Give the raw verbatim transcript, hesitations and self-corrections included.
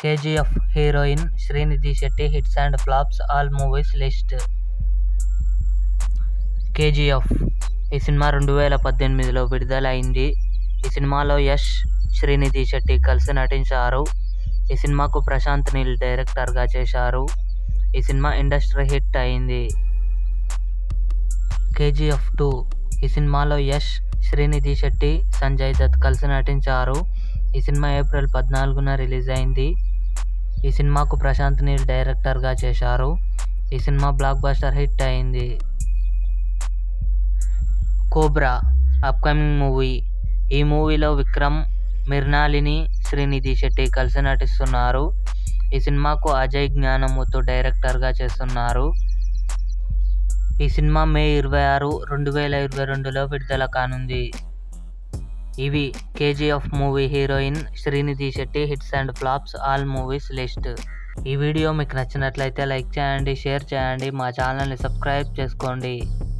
KGF heroine Srinidhi Shetty hits and flops all movies list. KGF ఈ cinema రెండు వేల పద్దెనిమిదిలో విడుదలైంది. ఈ సినిమాలో యష్, శ్రీనిధి శెట్టి కలిసి నటించారు. ఈ సినిమాకు ప్రశాంత్ నీల్ డైరెక్టర్గా చేశారు. ఈ సినిమా ఇండస్ట్రీ హిట్ అయింది. కేజీఎఫ్ టూ ఈ సినిమాలో యష్, శ్రీనిధి శెట్టి, సంజయ్ దత్ కలిసి నటించారు. ఈ సినిమా ఏప్రిల్ పద్నాలుగున రిలీజ్ అయింది. ఈ సినిమాకు ప్రశాంత్ నీల్ డైరెక్టర్గా చేశారు. ఈ సినిమా బ్లాక్ బస్టర్ హిట్ అయింది. Cobra upcoming movie. ఈ మూవీలో విక్రమ్, మృణాలిని, శ్రీనిధి శెట్టి కలిసి నటిస్తున్నారు. ఈ సినిమాకు అజయ్ జ్ఞానముతు డైరెక్టర్గా చేస్తున్నారు. ఈ సినిమా మే ఇరవై ఆరు రెండు వేల ఇరవై రెండులో విడుదల కానుంది. ఇవి KGF movie heroine Srinidhi Shetty hits and flops all movies list. ఈ వీడియో మీకు నచ్చినట్లయితే లైక్ చేయండి, షేర్ చేయండి, మా ఛానల్ని సబ్స్క్రైబ్ చేసుకోండి.